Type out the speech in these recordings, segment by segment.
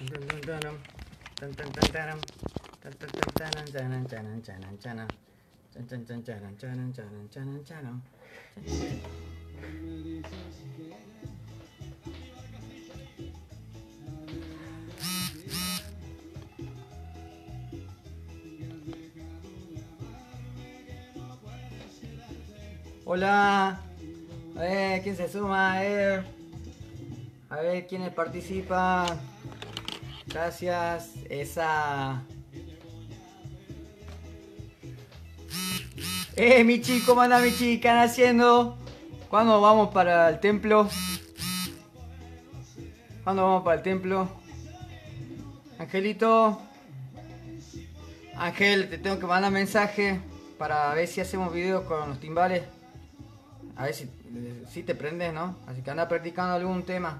Hola, a ver quién se suma, a ver quiénes participan. Gracias, esa. Michi, ¿cómo anda Michi? ¿Qué andan haciendo? ¿Cuándo vamos para el templo? ¿Cuándo vamos para el templo? Angelito. Ángel, te tengo que mandar mensaje para ver si hacemos videos con los timbales. A ver si te prendes, ¿no? Así que anda practicando algún tema.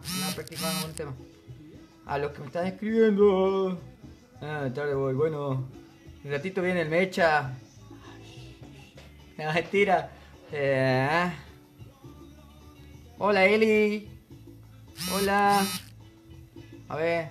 A los que me están escribiendo. Tarde voy. Bueno, un ratito viene el Mecha. No, mentira. Hola Eli. Hola. A ver.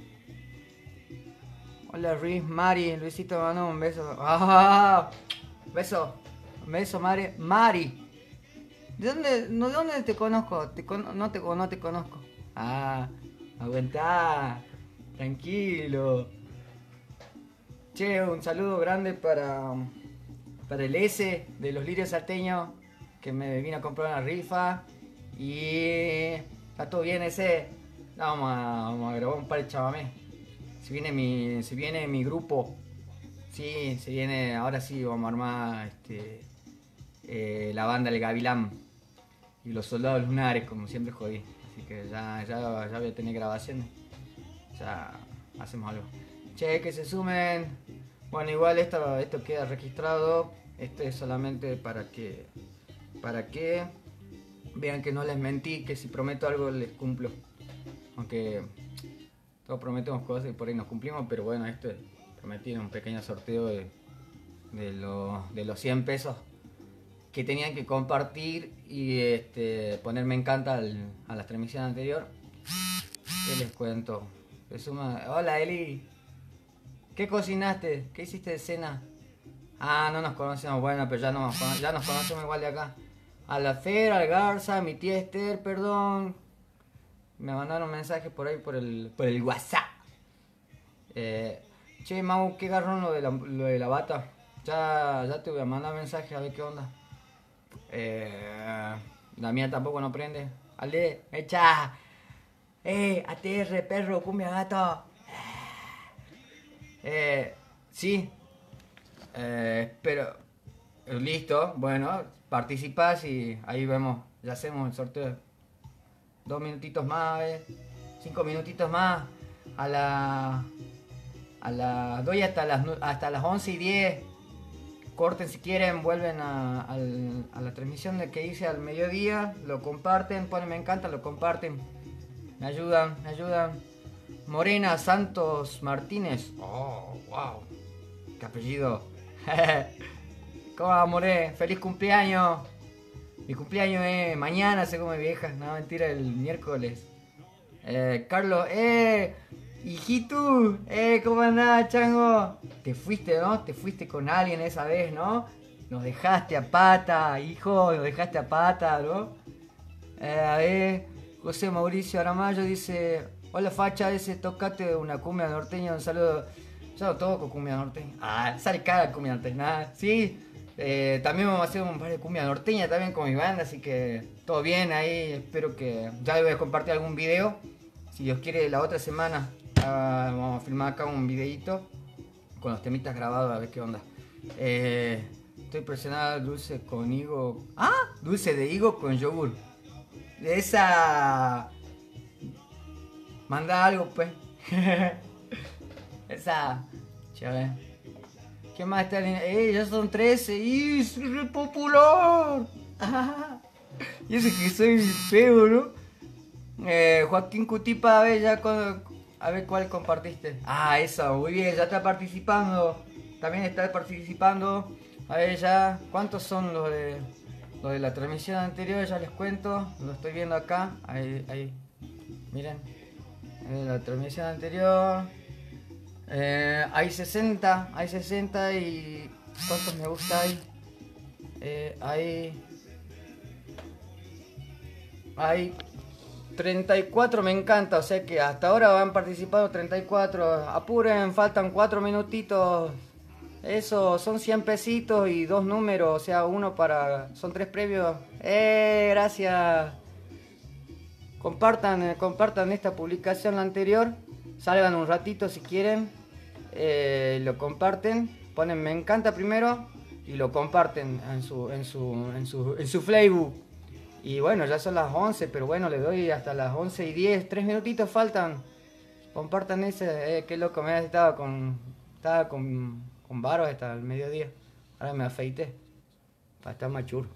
Hola Riz, Mari. Luisito mandó un beso. Beso. Un beso, Mari. Mari. ¿De dónde te conozco? No te conozco. Aguantá. Tranquilo. Che, un saludo grande para el S de los Lirios Salteños, que me vino a comprar una rifa. Y está todo bien ese. Vamos a grabar un par de chamamé. Se viene mi grupo. Sí, se viene. Ahora sí vamos a armar la banda El Gavilán y los Soldados Lunares, como siempre jodí. Así que ya voy a tener grabaciones. Ya hacemos algo. Che, que se sumen. Bueno, igual esto queda registrado. Esto es solamente para que vean que no les mentí, que si prometo algo les cumplo. Aunque todos prometemos cosas y por ahí nos cumplimos, pero bueno, esto prometí un pequeño sorteo de los 100 pesos que tenían que compartir y poner me encanta a la transmisión anterior. ¿Qué les cuento? Hola Eli, ¿qué cocinaste? ¿Qué hiciste de cena? No nos conocemos, bueno, pero ya nos conocemos igual de acá. A la Fer, al Garza, a mi tía Esther, perdón. Me mandaron mensajes por ahí por el WhatsApp. Che, Mau, qué garrón lo de la bata. Ya te voy a mandar mensajes a ver qué onda. La mía tampoco no prende. Ale, echa. ATR, perro, cumbia gato. Sí. Pero listo, bueno, participás y ahí vemos, ya hacemos el sorteo. 2 minutitos más, 5 minutitos más. Doy hasta las 11:10. Corten si quieren, vuelven a la transmisión de que hice al mediodía, lo comparten, ponen me encanta, lo comparten. Me ayudan. Morena Santos Martínez. Oh, wow. Qué apellido. ¿Cómo va, More? ¡Feliz cumpleaños! Mi cumpleaños es mañana, según mi vieja. No, mentira, el miércoles. Carlos, hijito, ¿cómo andás, chango? Te fuiste, ¿no? Te fuiste con alguien esa vez, ¿no? Nos dejaste a pata, hijo, nos dejaste a pata, ¿no? A ver, José Mauricio Aramayo dice: hola facha, tocate una cumbia norteña, un saludo. Yo no toco cumbia norteña. Sale cada cumbia norteña, nada, sí. También vamos a hacer un par de cumbia norteña también con mi banda, así que todo bien ahí. Espero que ya voy a compartir algún video. Si Dios quiere, la otra semana vamos a filmar acá un videito con los temitas grabados, a ver qué onda. Estoy presionada, dulce con higo. Dulce de higo con yogur. De esa. Manda algo, pues. Esa. Chévere. ¿Qué más está? Ya son 13. ¡Y soy re popular! Y eso que soy feo, ¿no? Joaquín Cutipa, a ver ya a ver cuál compartiste. Eso, muy bien, ya está participando. También está participando. A ver ya, ¿cuántos son los de la transmisión anterior? Ya les cuento. Lo estoy viendo acá. Ahí. Miren. la transmisión anterior. Hay 60 y... ¿Cuántos me gusta hay? Hay 34 me encanta, o sea que hasta ahora han participado 34. Apuren, faltan 4 minutitos. Eso, son 100 pesitos y 2 números, o sea, uno para... Son 3 premios. Gracias. Compartan esta publicación la anterior. Salgan un ratito si quieren. Lo comparten. Ponen me encanta primero. Y lo comparten en su Facebook. Y bueno, ya son las 11, pero bueno, le doy hasta las 11:10. 3 minutitos faltan. Compartan ese. Qué loco, estaba con varo hasta el mediodía. Ahora me afeité. Para estar más churro.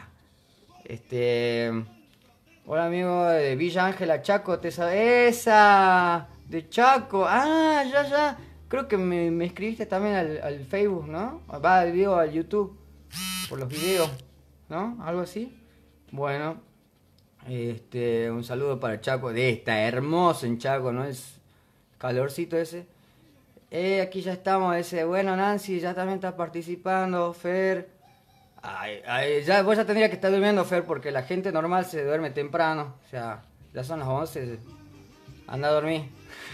Hola amigo de Villa Ángela, Chaco, ¿te sabes? ¡Esa! De Chaco. Ya. Creo que me escribiste también al Facebook, ¿no? Va al video al YouTube. Por los videos, ¿no? Algo así. Bueno. Un saludo para Chaco. Está hermoso en Chaco, ¿no? Es calorcito ese. Aquí ya estamos. Bueno, Nancy, ya también está participando. Fer. Vos ya tendrías que estar durmiendo, Fer, porque la gente normal se duerme temprano. O sea, ya son las 11. Anda a dormir.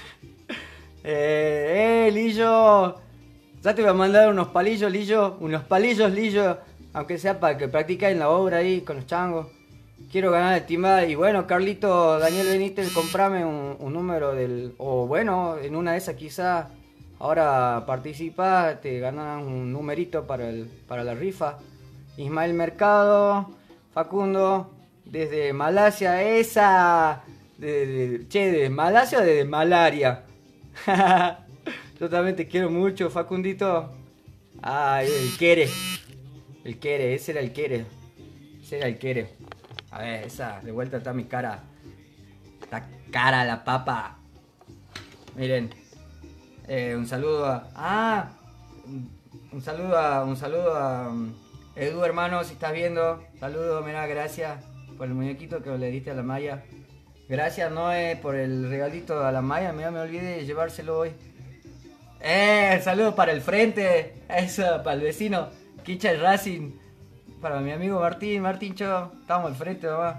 Lillo. Ya te voy a mandar unos palillos, Lillo. Aunque sea para que practiques en la obra ahí con los changos. Quiero ganar el timba. Y bueno, Carlito, Daniel Benítez, comprame un número del... O bueno, en una de esas quizá. Ahora participa, te ganan un numerito para la rifa. Ismael Mercado, Facundo, desde Malasia, ¿de Malasia o de malaria? Yo también te quiero mucho, Facundito. El Quere, ese era el Quere. A ver, de vuelta está mi cara. Está cara la papa. Miren, un saludo a... un saludo a Edu, hermano, si estás viendo. Saludos, mira, gracias por el muñequito que le diste a la Maya. Gracias, Noé, por el regalito a la Maya. Mira, me olvidé de llevárselo hoy. Saludos para el frente. Eso, para el vecino. Kicha el Racing. Para mi amigo Martín Cho. Estamos al frente, mamá.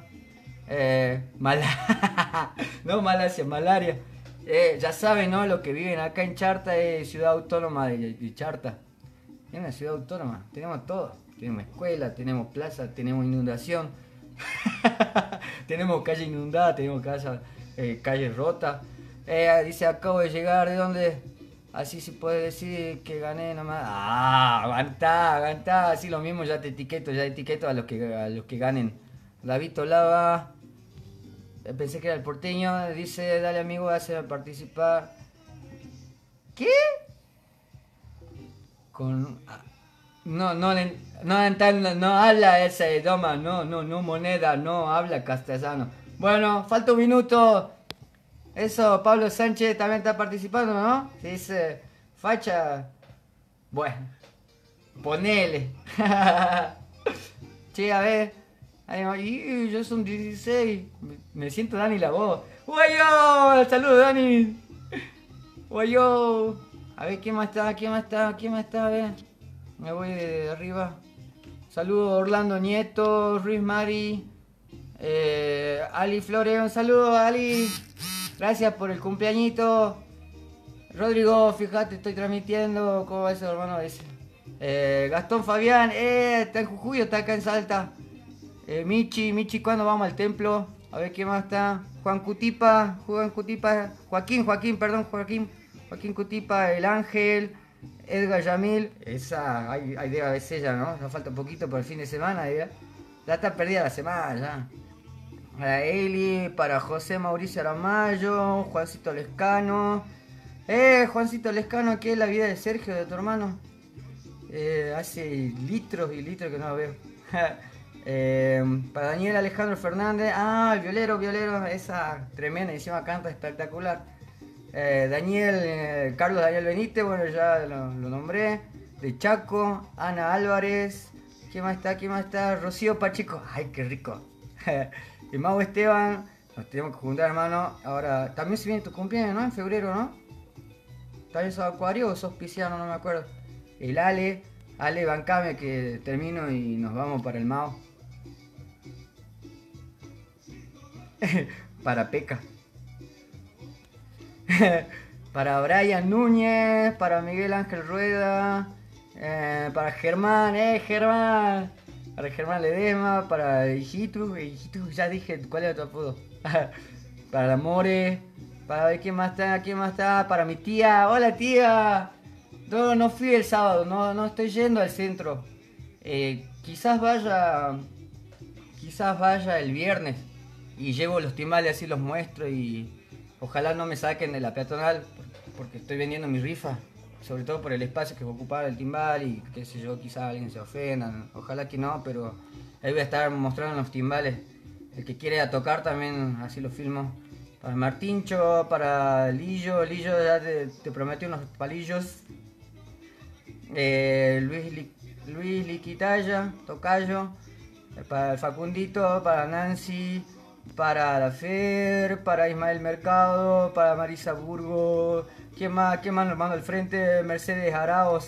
No, Malasia, malaria. Ya saben, ¿no? Lo que viven acá en Charta es ciudad autónoma de Charta. Es una ciudad autónoma. Tenemos todo. Tenemos escuela, tenemos plaza, tenemos inundación. Tenemos calle inundada, tenemos calle rota. Dice, acabo de llegar, ¿de dónde? Así se puede decir que gané nomás. Aguantá. Así lo mismo, ya etiqueto a los que ganen. David Tolava. Pensé que era el porteño. Dice, dale amigo, hace participar. ¿Qué? No habla ese idioma, no moneda, no habla castellano. Bueno, falta un minuto. Eso, Pablo Sánchez también está participando, ¿no? Se dice facha. Bueno, ponele. Che, a ver. Ay, yo son 16. Me siento Dani la voz. ¡Guayo! ¡Saludos, Dani! ¡Guayo! A ver, ¿quién más está? A ver. Me voy de arriba. Saludos Orlando Nieto, Ruiz Mari, Ali Flores, un saludo Ali. Gracias por el cumpleañito. Rodrigo, fíjate, estoy transmitiendo. ¿Cómo va eso, hermano? Gastón Fabián, está en Jujuy o está acá en Salta. Michi, ¿cuándo vamos al templo? A ver quién más está. Joaquín Cutipa, El Ángel, Edgar Yamil. Esa, hay debe ser ya, ¿no? Ya falta un poquito por el fin de semana, ya está perdida la semana, ya. Para Eli, para José Mauricio Aramayo, Juancito Lescano. Juancito Lescano, ¿qué es la vida de Sergio, de tu hermano? Hace litros y litros que no lo veo. Para Daniel Alejandro Fernández. El violero, esa tremenda, encima canta espectacular. Carlos Daniel Benítez, bueno, ya lo nombré. De Chaco, Ana Álvarez. ¿Quién más está? Rocío Pacheco. Ay, qué rico. Y Mau Esteban, Nos tenemos que juntar, hermano. Ahora, también se viene tu cumpleaños, ¿no? En febrero, ¿no? ¿Tal vez sos acuario o sos pisciano? No me acuerdo. El Ale, bancame que termino y nos vamos para el Mao. Para Peca. Para Brian Núñez, para Miguel Ángel Rueda, para Germán, Germán. Para Germán Ledesma, para Hijitu, ya dije cuál era tu apodo. Para la More, para ver quién más está, para mi tía, hola tía. No fui el sábado, no estoy yendo al centro. Quizás vaya el viernes y llevo los timbales así los muestro y ojalá no me saquen de la peatonal porque estoy vendiendo mi rifa, sobre todo por el espacio que va a ocupar el timbal y qué sé yo, quizás alguien se ofenda, ojalá que no, pero ahí voy a estar mostrando los timbales. El que quiere a tocar también así lo filmo. Para Martincho, para Lillo ya te prometí unos palillos. Luis Liquitaya, Tocayo, para el Facundito, para Nancy, para la Fer, para Ismael Mercado, para Marisa Burgo. ¿Quién más nos manda al frente? Mercedes Araos.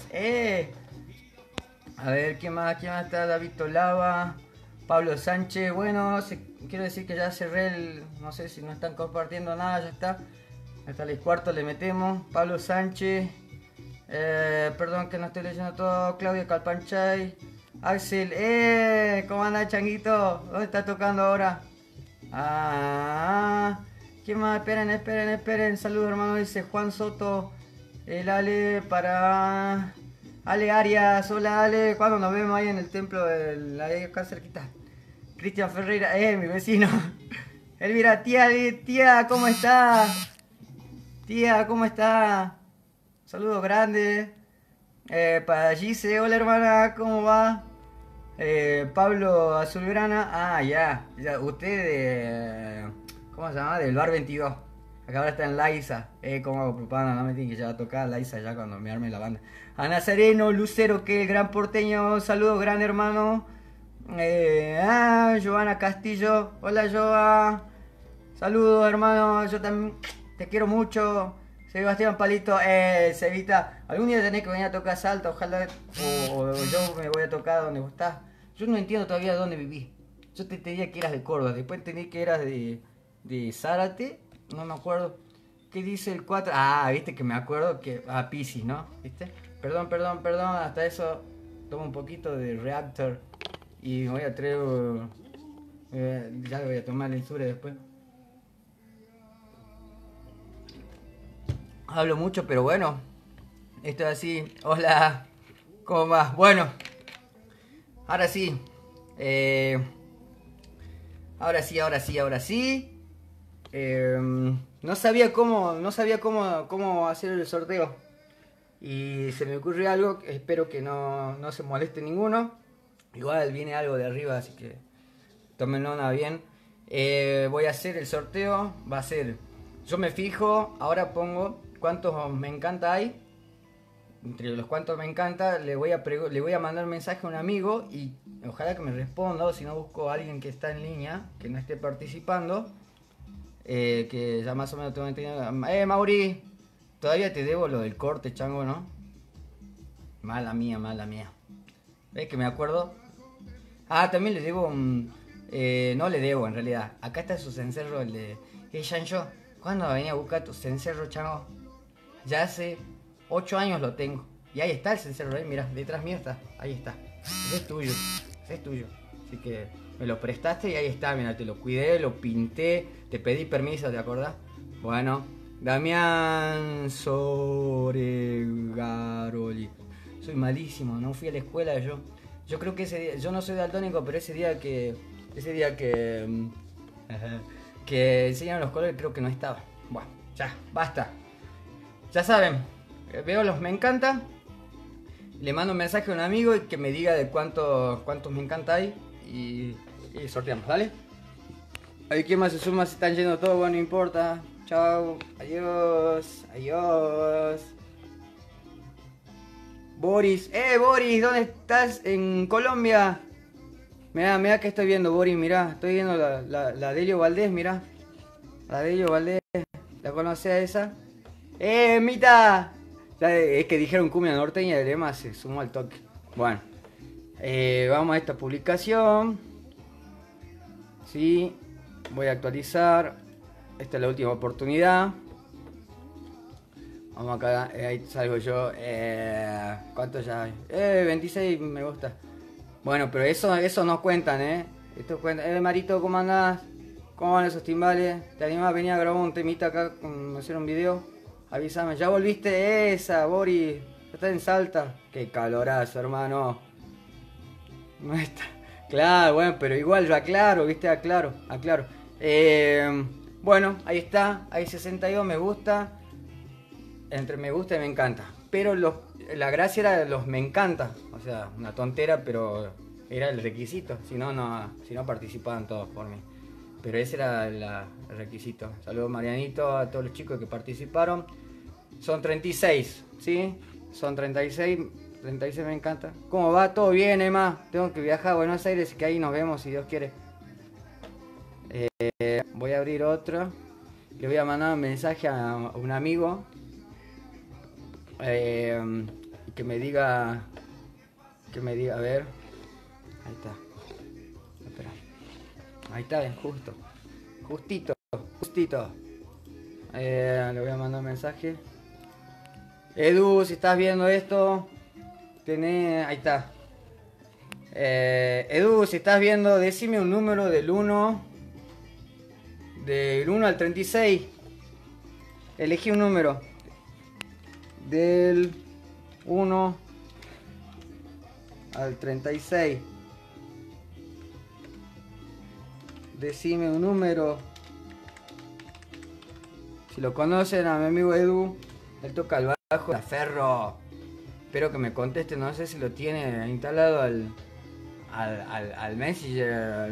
A ver, ¿quién más está? David Tolava, Pablo Sánchez. Bueno, quiero decir que ya cerré el... No sé si no están compartiendo nada, ya está. Hasta el cuarto le metemos. Pablo Sánchez. Perdón que no estoy leyendo todo. Claudio Calpanchay. Axel. ¿Cómo anda, changuito? ¿Dónde está tocando ahora? ¿Quién más? Esperen. Saludos, hermano. Dice Juan Soto. El Ale para... Ale Arias. Hola, Ale. ¿Cuándo nos vemos ahí en el templo de la acá cerquita? Cristian Ferreira. Mi vecino. Elvira, tía, ¿cómo está? Tía, ¿cómo está? Saludos grandes. Para Gise, hola hermana, ¿cómo va? Pablo Azulgrana, ya, usted ¿cómo se llama? Del bar 22. Acá ahora está en Laiza. ¿Cómo hago propaganda? No me tienen que llevar a tocar Laiza ya cuando me arme la banda. A Nazareno, Lucero, que el gran porteño, saludos gran hermano. Joana Castillo, hola Joa. Saludos hermano, yo también te quiero mucho. Sebastián Palito, Cevita, algún día tenés que venir a tocar Salta, ojalá, o yo me voy a tocar donde vos estás. Yo no entiendo todavía dónde vivís. Yo te entendía que eras de Córdoba, después entendí que eras de Zárate, no me acuerdo. ¿Qué dice el 4? Viste que me acuerdo que... Piscis, ¿no? ¿Viste? Perdón, hasta eso tomo un poquito de Reactor y me voy a traer... ya le voy a tomar el Sure después. Hablo mucho, pero bueno, esto es así. Hola, ¿cómo va? Bueno, ahora sí. Ahora sí. No sabía cómo hacer el sorteo. Y se me ocurrió algo, espero que no se moleste ninguno. Igual viene algo de arriba, así que tómenlo nada bien. Voy a hacer el sorteo, va a ser... Yo me fijo, ahora pongo cuántos me encanta hay. Entre los cuantos me encanta, le voy a mandar un mensaje a un amigo y ojalá que me responda, o si no busco a alguien que está en línea, que no esté participando, que ya más o menos tengo entendido. Mauri, todavía te debo lo del corte, chango, ¿no? Mala mía. ¿Ves que me acuerdo? También le debo un... no le debo en realidad. Acá está su cencerro, el de... Shancho, ¿cuándo venía a buscar tu cencerro, chango? Ya hace 8 años lo tengo. Y ahí está el cencerro, mira, detrás mío está. Ahí está. Ese es tuyo. Así que me lo prestaste y ahí está, mira, te lo cuidé, lo pinté, te pedí permiso, ¿te acordás? Bueno, Damián Soregaroli. Soy malísimo, no fui a la escuela yo. Yo creo que ese día, yo no soy daltónico, pero ese día que enseñaron los colores creo que no estaba. Bueno, ya, basta. Ya saben, veo los me encanta. Le mando un mensaje a un amigo y que me diga de cuántos me encanta hay. Y sorteamos, ¿vale? Ahí quién más se suma, se están yendo todos, bueno, no importa. Chao, adiós. Boris, Boris, ¿dónde estás? En Colombia. Mirá que estoy viendo, Boris, mirá. Estoy viendo la Delio Valdés, mirá. La de ellos, Valdés. ¿La conoces a esa? Mita! Es que dijeron cumbia norteña y el Emma se sumó al toque. Bueno, vamos a esta publicación. Sí, voy a actualizar. Esta es la última oportunidad. Vamos acá, ahí salgo yo. ¿Cuánto ya hay? 26 me gusta. Bueno, pero eso no cuentan, Esto cuenta. Marito, ¿cómo andás? ¿Cómo van esos timbales? ¿Te animás a venir a grabar un temita acá, hacer un video? Avísame. ¿Ya volviste esa, Boris? ¿Estás en Salta? Qué calorazo, hermano. No está. Claro, bueno, pero igual yo aclaro, ¿viste? Aclaro. Bueno, ahí está. Hay 62 me gusta. Entre me gusta y me encanta. Pero la gracia era los me encanta. O sea, una tontera, pero era el requisito. Si no participaban todos por mí. Pero ese era el requisito. Saludos Marianito, a todos los chicos que participaron. Son 36, ¿sí? Son 36 me encanta. ¿Cómo va? ¿Todo bien, Emma? Tengo que viajar a Buenos Aires, que ahí nos vemos si Dios quiere. Voy a abrir otro. Le voy a mandar un mensaje a un amigo. Que me diga, a ver. Ahí está. Espera. Ahí está, justito. Le voy a mandar un mensaje. Edu, si estás viendo esto, ahí está. Edu, si estás viendo, decime un número del 1 al 36. Elegí un número. Del 1 al 36. Decime un número. Si lo conocen a mi amigo Edu, él toca el bajo de Ferro. Espero que me conteste, no sé si lo tiene instalado al Messenger,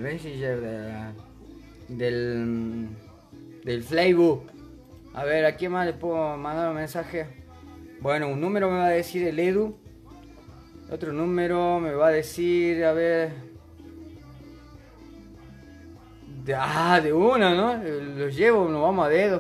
del Facebook. A ver, ¿a quién más le puedo mandar un mensaje? Bueno, un número me va a decir el Edu. Otro número me va a decir, a ver... de una, ¿no? Los llevo, nos vamos a dedo.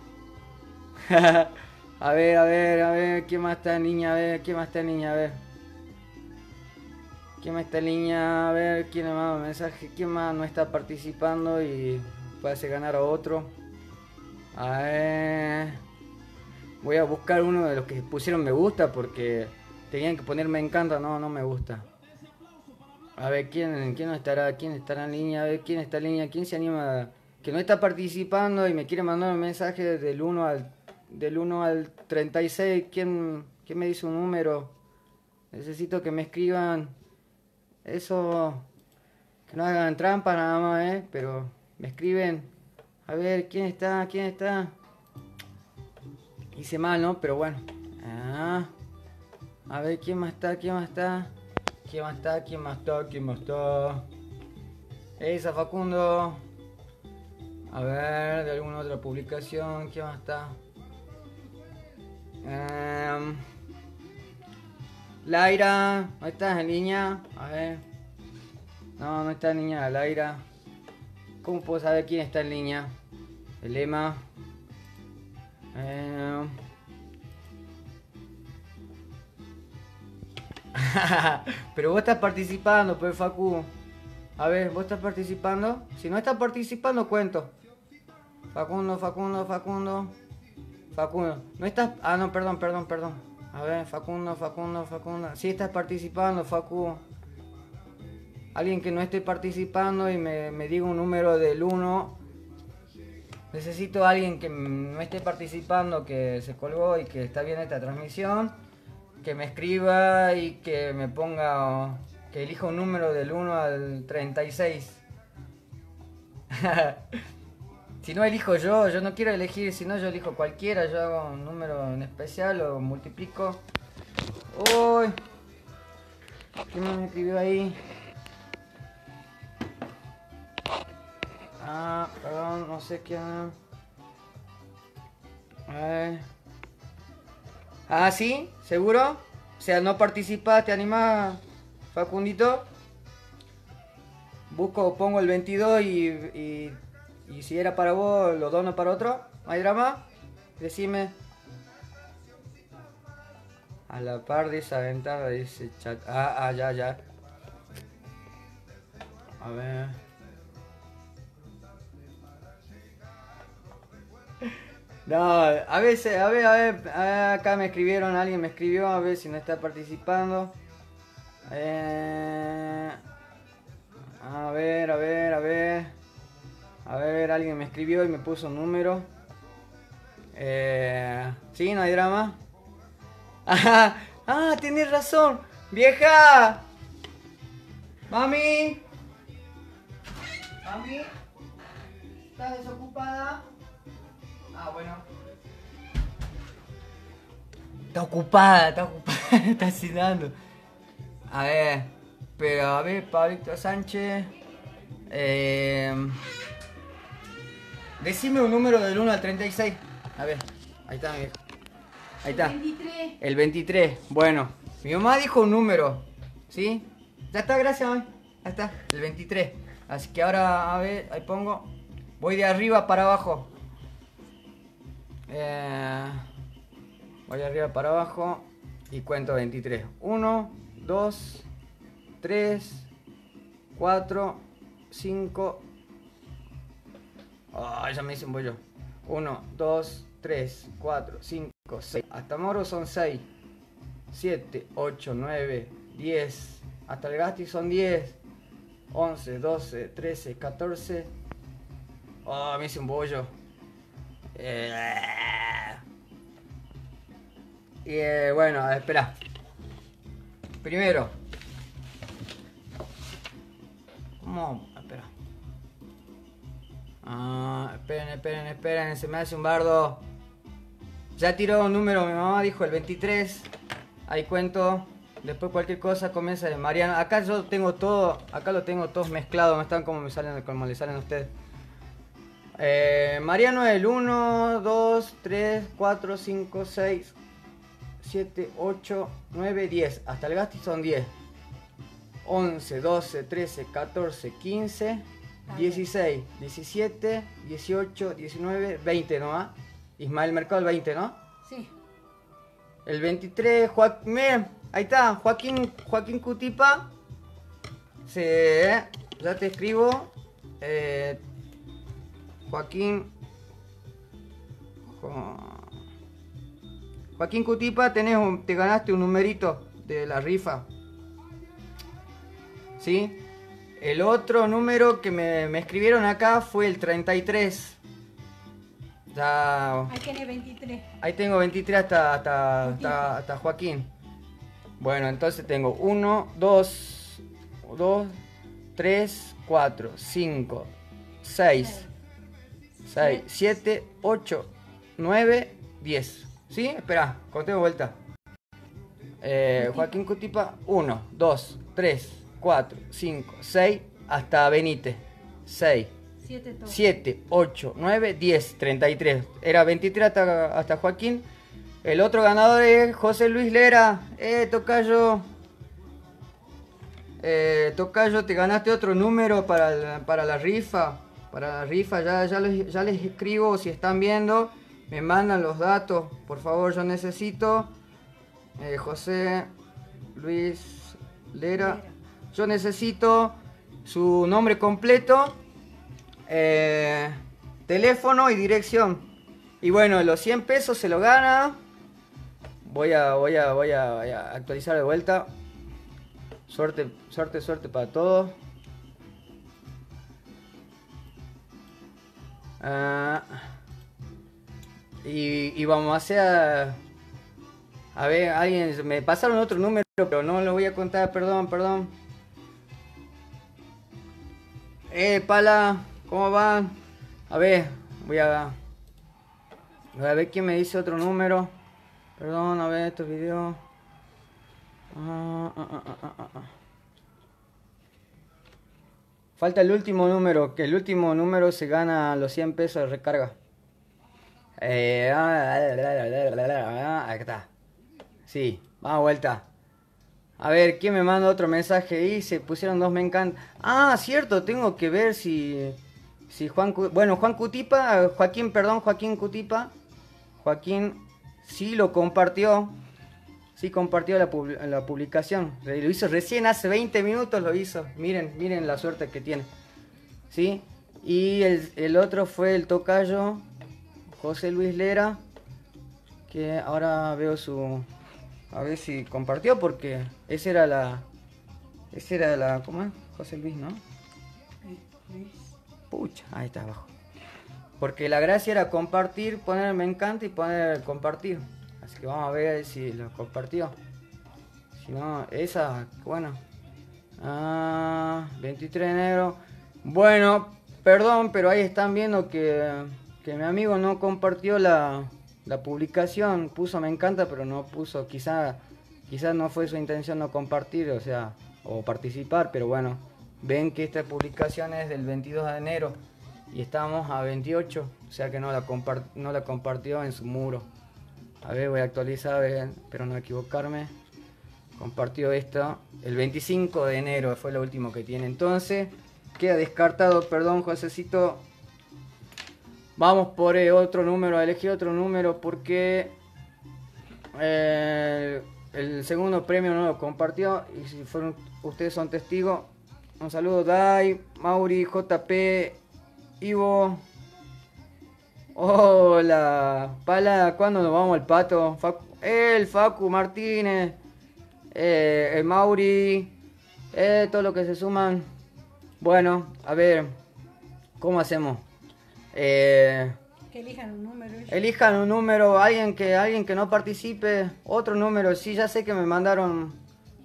A ver, ¿quién más está en línea? A ver, ¿quién más está en línea? A ver. ¿Quién más está en línea? A ver, ¿quién me manda un mensaje? ¿Quién más no está participando y puede hacer ganar a otro? A ver... Voy a buscar uno de los que pusieron me gusta porque tenían que poner me encanta, no me gusta. A ver, ¿quién no estará? ¿Quién estará en línea? A ver, ¿quién está en línea? ¿Quién se anima? Que no está participando y me quiere mandar un mensaje del 1 al 36. ¿Quién me dice un número? Necesito que me escriban. Eso, que no hagan trampa nada más, pero me escriben. A ver, ¿quién está? Hice mal, ¿no? Pero bueno. A ver, ¿quién más está? Esa, Facundo. A ver, de alguna otra publicación. ¿Quién más está? Laira, ¿no estás en línea? A ver. No está en línea la Laira. ¿Cómo puedo saber quién está en línea? El Emma. Pero vos estás participando, pues, Facu. A ver, ¿vos estás participando? Si no estás participando, cuento. Facundo. No estás... Ah, no, perdón. A ver, Facundo. Sí estás participando, Facu. Alguien que no esté participando y me diga un número del 1. Necesito a alguien que no esté participando, que se colgó y que está viendo esta transmisión. Que me escriba y que me ponga... Que elija un número del 1 al 36. Si no elijo yo no quiero elegir, si no yo elijo cualquiera, yo hago un número en especial o multiplico. Uy, ¿quién me escribió ahí? Perdón, no sé quién. A ver. ¿Sí? ¿Seguro? O sea, no participas, ¿te animás, Facundito? Pongo el 22 y Y si era para vos, lo dono para otro. ¿No hay drama? Decime. A la par de esa ventana dice chat. Ya. A ver. No, a veces, a ver, acá me escribieron, alguien me escribió, a ver si no está participando. A ver, alguien me escribió y me puso un número. Sí, no hay drama. Tienes razón, vieja. Mami, ¿estás desocupada? Bueno. Está ocupada, está cenando. A ver, Pablito Sánchez. Decime un número del 1 al 36. A ver, ahí está, mi viejo. Ahí está. El 23. El 23. Bueno, mi mamá dijo un número. ¿Sí? Ya está, gracias, mami. Ahí está, el 23. Así que ahora, a ver, ahí pongo. Voy de arriba para abajo. Voy de arriba para abajo y cuento 23. 1, 2, 3, 4, 5. Ya me hice un bollo. 1, 2, 3, 4, 5, 6. Hasta Moro son 6. 7, 8, 9, 10. Hasta el Gasti son 10. 11, 12, 13, 14. Me hice un bollo. Bueno, espera. Primero. ¿Cómo? Espera. Esperen, se me hace un bardo. Ya tiró un número, mi mamá dijo el 23. Ahí cuento. Después cualquier cosa comienza de Mariano. Acá yo tengo todo, acá lo tengo todos mezclados, me están como me salen, como le salen a ustedes. Mariano es el 1, 2, 3, 4, 5, 6, 7, 8, 9, 10. Hasta el Gasti son 10. 11, 12, 13, 14, 15, 16, 17, 18, 19, 20, ¿no? Ismael Mercado el 20, ¿no? Sí. El 23, miren, ahí está, Joaquín Cutipa. Ya te escribo. Joaquín Cutipa, te ganaste un numerito de la rifa. ¿Sí? El otro número que me escribieron acá fue el 33. Ya. Ahí tiene 23. Ahí tengo 23 hasta Joaquín. Bueno, entonces tengo 1, 2, 3, 4, 5, 6, 7, 8, 9, 10. ¿Sí? Espera, contemos vuelta. Joaquín Cutipa, 1, 2, 3, 4, 5, 6, hasta Benítez. 6, 7, 8, 9, 10, 33. Era 23 hasta Joaquín. El otro ganador es José Luis Lera. Tocayo. Tocayo, te ganaste otro número para la rifa. Para la rifa, ya les escribo. Si están viendo, me mandan los datos. Por favor, yo necesito. José Luis Lera. Yo necesito su nombre completo, teléfono y dirección. Y bueno, los 100 pesos se lo gana. Voy a actualizar de vuelta. Suerte para todos. Y vamos a hacer... A ver, alguien... Me pasaron otro número, pero no lo voy a contar, perdón. Pala, ¿cómo van? A ver, voy a ver quién me dice otro número. Perdón, a ver estos videos. Falta el último número, que el último número se gana los 100 pesos de recarga. Ahí está. Sí, vamos a vuelta. A ver, ¿quién me manda otro mensaje? Y se pusieron dos me encanta. Cierto, tengo que ver si Sí, bueno, Juan Cutipa, Joaquín, perdón, Joaquín Cutipa. Joaquín sí lo compartió. Sí compartió la publicación. Lo hizo recién hace 20 minutos lo hizo. Miren, miren la suerte que tiene. ¿Sí? Y el otro fue el tocayo José Luis Lera. Que ahora veo su... A ver si compartió porque esa era la... ¿Cómo es? José Luis, ¿no? Pucha, ahí está abajo. Porque la gracia era compartir, poner me encanta y poner compartir. Así que vamos a ver si lo compartió. Si no, esa, bueno. 23 de enero. Bueno, perdón, pero ahí están viendo que mi amigo no compartió la publicación. Puso me encanta, pero no puso, quizás no fue su intención no compartir, o sea, o participar, pero bueno. Ven que esta publicación es del 22 de enero y estamos a 28, o sea que no la compartió en su muro. A ver, voy a actualizar, a ver, espero no equivocarme. Compartió esto el 25 de enero, fue lo último que tiene. Entonces, queda descartado, perdón, Josecito. Vamos por otro número, a elegir otro número porque el segundo premio no lo compartió. Y si fueron, ustedes son testigos. Un saludo, Dai, Mauri, JP, Ivo. Hola, Pala, ¿cuándo nos vamos al Pato? El Facu Martínez, el Mauri, todo lo que se suman. Bueno, a ver, ¿cómo hacemos? Que elijan un número. Elijan un número, alguien que no participe, otro número. Sí, ya sé que me mandaron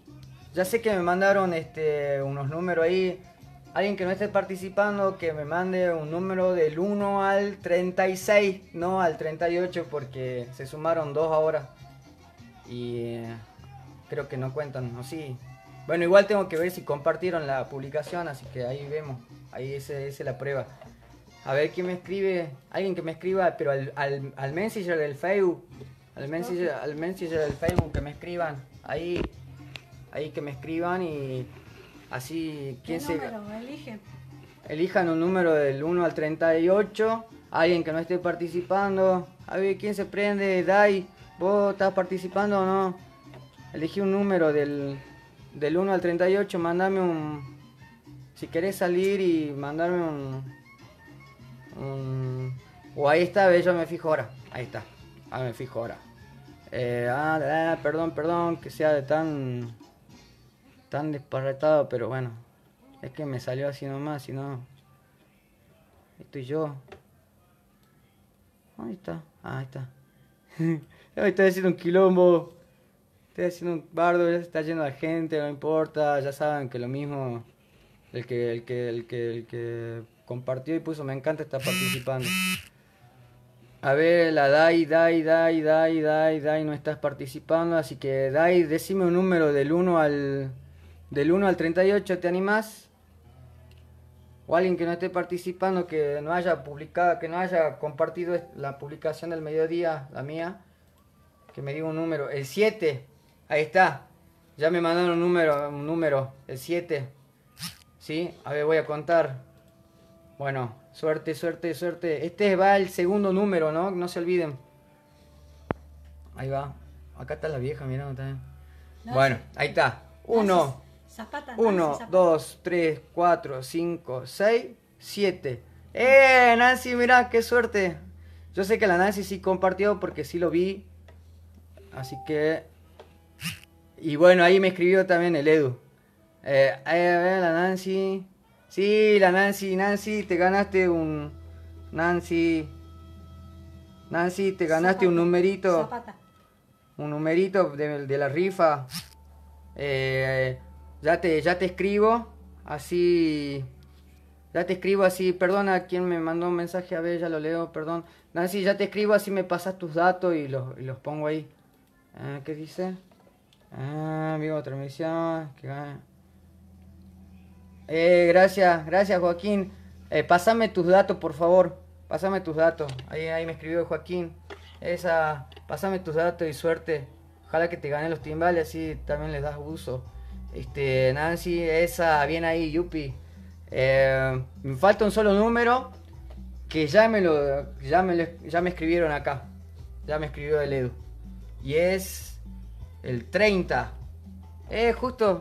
unos números ahí. Alguien que no esté participando, que me mande un número del 1 al 36, no al 38, porque se sumaron 2 ahora. Y creo que no cuentan, ¿no? Sí. Bueno, igual tengo que ver si compartieron la publicación, así que ahí vemos. Ahí esa es la prueba. A ver quién me escribe. Alguien que me escriba, pero al Messenger del Facebook. Al Messenger del Facebook que me escriban. Ahí que me escriban y así ¿Qué número eligen? Elijan un número del 1 al 38. Alguien que no esté participando. A ver quién se prende. Dai, ¿vos estás participando o no? Elegí un número del 1 al 38. Mandame un... Si querés salir y mandarme o ahí está, yo me fijo ahora. Ahí está. Me fijo ahora. Perdón que sea tan disparatado, pero bueno, es que me salió así nomás, si no, estoy yo. Ahí está, ahí está. Estoy haciendo un quilombo, estoy haciendo un bardo, ya se está yendo la gente, no importa, ya saben que lo mismo, el que compartió y puso me encanta está participando. A ver, la Dai no estás participando, así que Dai, decime un número del 1 al 38, ¿te animás? O alguien que no esté participando, que no haya publicado, que no haya compartido la publicación del mediodía, la mía, que me diga un número. El 7, ahí está. Ya me mandaron un número, el 7. ¿Sí? A ver, voy a contar. Bueno, suerte. Este va el segundo número, ¿no? No se olviden. Ahí va. Acá está la vieja mirando también. Bueno, ahí está. 1, 2, 3, 4, 5, 6, 7. Nancy, mirá, qué suerte. Yo sé que la Nancy sí compartió porque sí lo vi. Así que... Y bueno, ahí me escribió también el Edu. A ver, la Nancy. Sí, la Nancy, te ganaste un... Nancy, te ganaste un numerito. Un numerito de la rifa. Ya te escribo, así... perdona a quien me mandó un mensaje, a ver, ya lo leo, perdón. Nancy, ya te escribo, así me pasas tus datos y los pongo ahí. ¿Qué dice? Vivo transmisión. Gracias Joaquín. Pásame tus datos, por favor. Pásame tus datos. Ahí me escribió Joaquín. Pásame tus datos y suerte. Ojalá que te ganen los timbales, así también les das uso. Nancy, bien ahí, Yupi. Me falta un solo número que ya me escribieron acá. Ya me escribió el Edu. Y es el 30. Es justo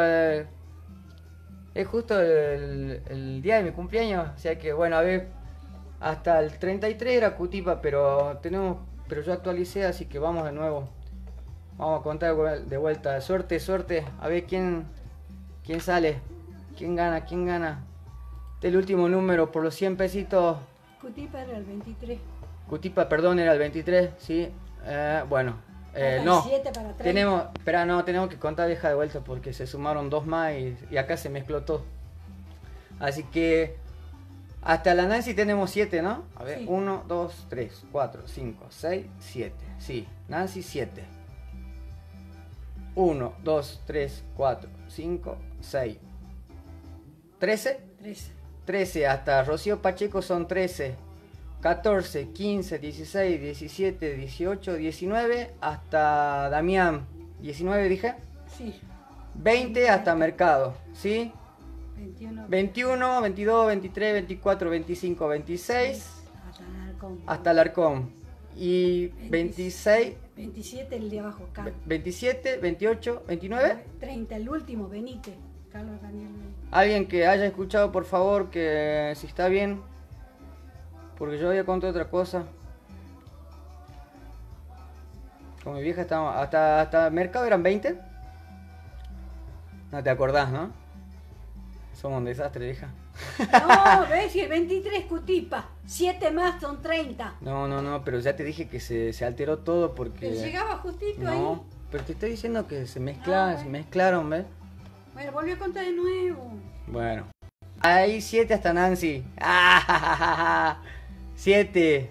el día de mi cumpleaños. O sea que bueno, a ver, hasta el 33 era Cutipa, pero yo actualicé, así que vamos de nuevo. Vamos a contar de vuelta. Suerte, suerte. A ver quién sale. ¿Quién gana? Este es el último número por los 100 pesitos. Cutipa era el 23. Cutipa, perdón, era el 23, sí. Bueno, no. 7 para 30. Tenemos que contar vieja de vuelta porque se sumaron 2 más y acá se mezcló todo. Así que hasta la Nancy tenemos 7, ¿no? A ver, Sí. 1, 2, 3, 4, 5, 6, 7. Sí, Nancy 7. 1, 2, 3, 4, 5, 6. 13. 13. 13, hasta Rocío Pacheco son 13. 14, 15, 16, 17, 18, 19, hasta Damián. 19 dije. Sí. 20 hasta Mercado, ¿sí? 21. 21, 22, 23, 24, 25, 26, Hasta Alarcón. hasta Alarcón. Y 26, 27 el de abajo, Carlos. 27, 28, 29. 30, el último, Benítez. Carlos Daniel Benítez. Alguien que haya escuchado, por favor, que si está bien. Porque yo había contado otra cosa. Con mi vieja estábamos. Hasta Mercado eran 20. No te acordás, ¿no? Somos un desastre, vieja. No, ves, si el 23 Cutipa. 7 más son 30. No, pero ya te dije que se alteró todo porque. Pero llegaba justito ahí. No, pero te estoy diciendo que se bueno. mezclaron, ¿ves? Bueno, volvió a contar de nuevo. Bueno. Ahí 7 hasta Nancy. 7.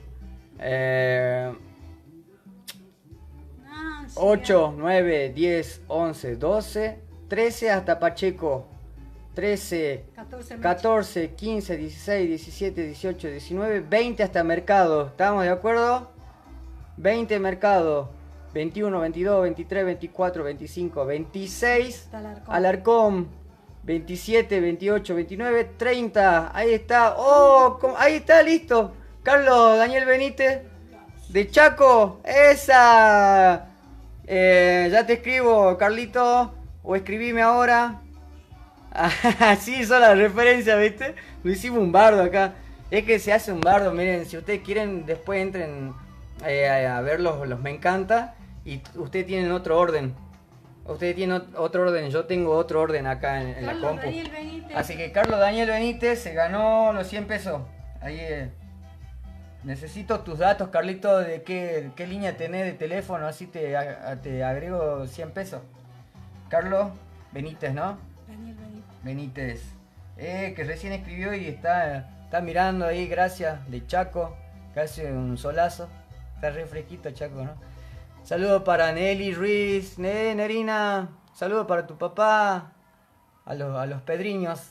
8, 9, 10, 11, 12, 13 hasta Pacheco. 13, 14, 15, 16, 17, 18, 19, 20 hasta Mercado. ¿Estamos de acuerdo? 20 Mercado. 21, 22, 23, 24, 25, 26 Alarcón. 27, 28, 29, 30. Ahí está. ¡Oh! Ahí está, listo. Carlos Daniel Benítez de Chaco. ¡Esa! Ya te escribo, Carlito. O escribime ahora. Sí, son las referencias, ¿viste? Lo hicimos un bardo acá. Es que se hace un bardo, miren. Si ustedes quieren, después entren a ver los me encanta. Y ustedes tienen otro orden. Ustedes tienen otro orden, yo tengo otro orden acá en la compu. Daniel Benítez. Así que Carlos Daniel Benítez se ganó los 100 pesos. Ahí necesito tus datos, Carlito, de qué línea tenés de teléfono, así te agrego 100 pesos. Carlos Benítez, ¿no? Daniel Benítez. Benítez. Que recién escribió y está mirando ahí, gracias, de Chaco. Casi un solazo. Está re fresquito Chaco, ¿no? Saludos para Nelly Ruiz, Nerina. Saludos para tu papá. A los Pedriños.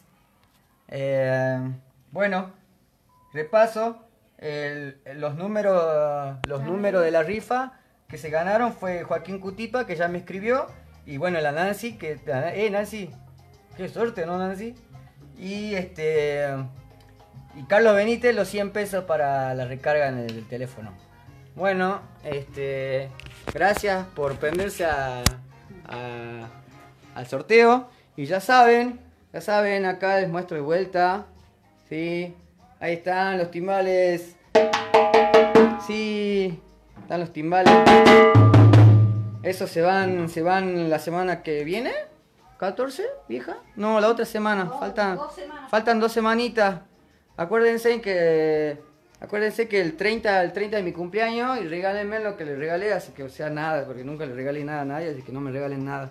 Bueno, repaso. Los números de la rifa que se ganaron fue Joaquín Cutipa, que ya me escribió. Y bueno, la Nancy, Nancy. Qué suerte, ¿no, Nancy? Y y Carlos Benítez, los 100 pesos para la recarga en el teléfono. Bueno, gracias por prenderse al sorteo. Y ya saben, acá les muestro de vuelta. ¿Sí? Ahí están los timbales. Sí, están los timbales. Esos se van la semana que viene. ¿14, vieja? No, la otra semana. No, faltan 2 semanitas. Acuérdense que el 30 de mi cumpleaños y regálenme lo que les regalé, así que o sea nada, porque nunca le regalé nada a nadie, así que no me regalen nada.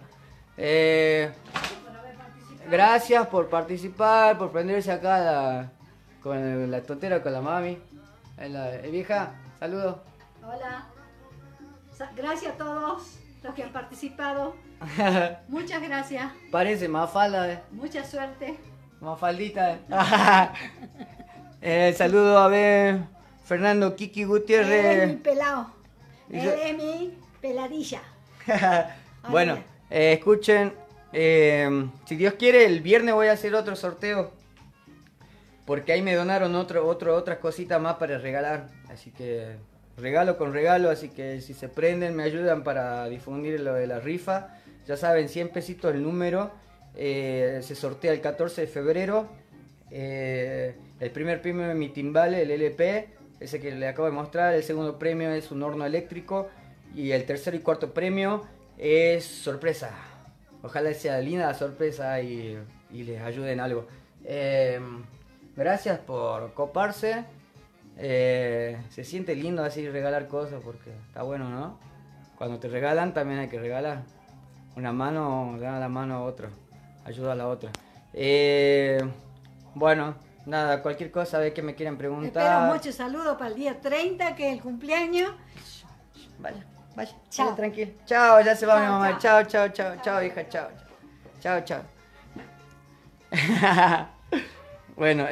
Gracias por participar, por prenderse acá con la tontera con la mami. Vieja, saludos. Hola. Gracias a todos los que han participado. Muchas gracias. Parece Mafalda, Mucha suerte. Mafaldita. Saludo a ver, Fernando Kiki Gutiérrez. Él es mi pelado. Y Él yo- es mi peladilla. Bueno, escuchen, si Dios quiere, el viernes voy a hacer otro sorteo. porque ahí me donaron otras cositas más para regalar. Así que regalo con regalo, así que si se prenden me ayudan para difundir lo de la rifa. Ya saben, 100 pesitos el número. Se sortea el 14 de febrero. El primer premio es mi timbal, el LP, ese que le acabo de mostrar. El segundo premio es un horno eléctrico. Y el tercer y cuarto premio es sorpresa. Ojalá sea linda la sorpresa y les ayude en algo. Gracias por coparse. Se siente lindo así regalar cosas porque está bueno, ¿no? Cuando te regalan también hay que regalar. Una mano da la mano a otro, ayuda a la otra. Bueno, nada, cualquier cosa de que me quieran preguntar. Espero muchos saludos para el día 30, que es el cumpleaños. Vaya, Chao. vaya, tranquilo. Chao, ya se va Chao, mi mamá. chao. Chao, hija, chao. Chao. Bueno,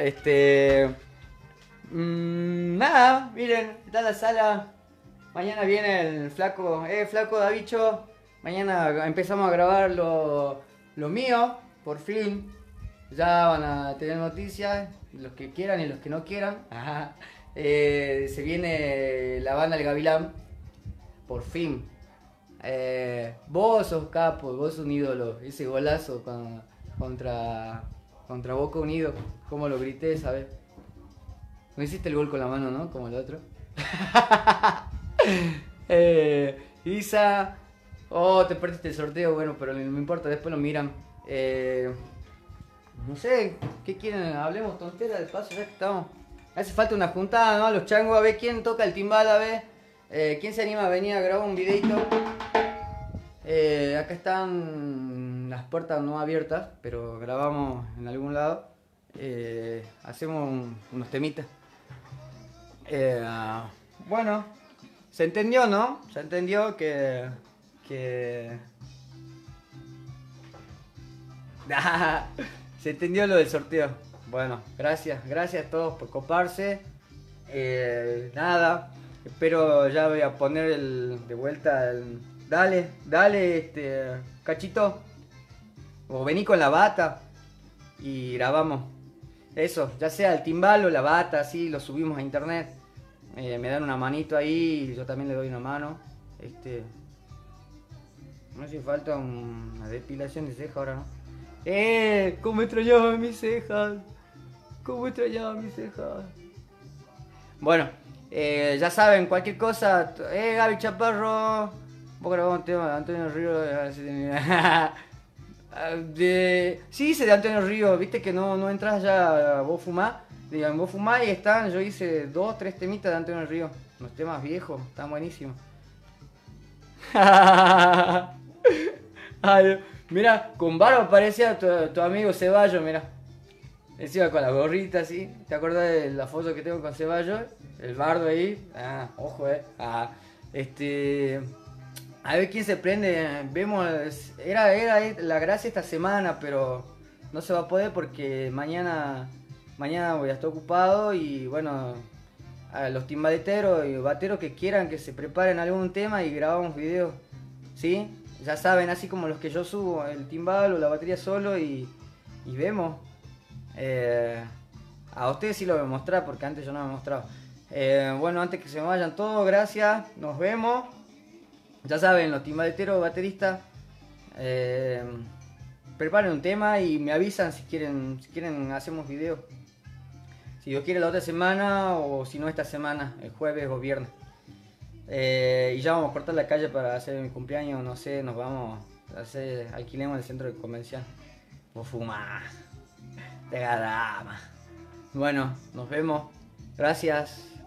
nada, miren, está la sala. Mañana viene el flaco, flaco Davicho. Mañana empezamos a grabar lo mío, por fin. Ya van a tener noticias, los que quieran y los que no quieran. Ajá. Se viene la banda El Gavilán, por fin. Vos sos capo, vos sos un ídolo. Ese golazo contra Boca Unido, como lo grité, ¿sabes? No hiciste el gol con la mano, ¿no? Como el otro. Isa, te perdiste el sorteo, bueno, pero no me importa, después lo miran. No sé, ¿qué quieren? Hablemos tontera de paso, ya que estamos. Hace falta una juntada, ¿no? Los changos, a ver quién toca el timbal, a ver. ¿Quién se anima a venir a grabar un videito? Acá están las puertas no abiertas, pero grabamos en algún lado. Hacemos unos temitas. Bueno, se entendió, ¿no? Se entendió que... Se entendió lo del sorteo. Bueno, gracias a todos por coparse. Nada, espero ya voy a poner de vuelta el... Dale, Cachito. O vení con la bata y grabamos. Eso, ya sea el timbal o la bata, así lo subimos a internet. Me dan una manito ahí y yo también le doy una mano. No hace falta una depilación de ceja ahora, ¿no? Cómo extrañaba mis cejas. Bueno, ya saben, cualquier cosa. Gaby Chaparro. Vos grabamos un tema de Antonio Río. Sí, hice de Antonio Río. Viste que no entras ya a Vos Fumá. Digan, Vos Fumá y están. Yo hice 2, 3 temitas de Antonio Río. Unos temas viejos, están buenísimos. Ay, mira, con barba parecía tu amigo Ceballos, mira. Encima con la gorrita así. ¿Te acuerdas de la foto que tengo con Ceballos? El bardo ahí. Ojo, a ver quién se prende. Vemos. Era la gracia esta semana, pero no se va a poder porque mañana voy a estar ocupado. Y bueno, a los timbaleteros y bateros que quieran que se preparen algún tema y grabamos videos. ¿Sí? Ya saben, así como los que yo subo, el timbal o la batería solo y vemos. A ustedes sí lo voy a mostrar porque antes yo no me he mostrado. Bueno, antes que se me vayan todos, gracias, nos vemos. Ya saben, los timbaleteros, bateristas, preparen un tema y me avisan si quieren hacemos videos. Si Dios quiere la otra semana o si no esta semana, el jueves o viernes. Y ya vamos a cortar la calle para hacer mi cumpleaños, no sé, nos vamos a hacer, alquilemos el centro de convención. O fumar. De gama. Bueno, nos vemos. Gracias.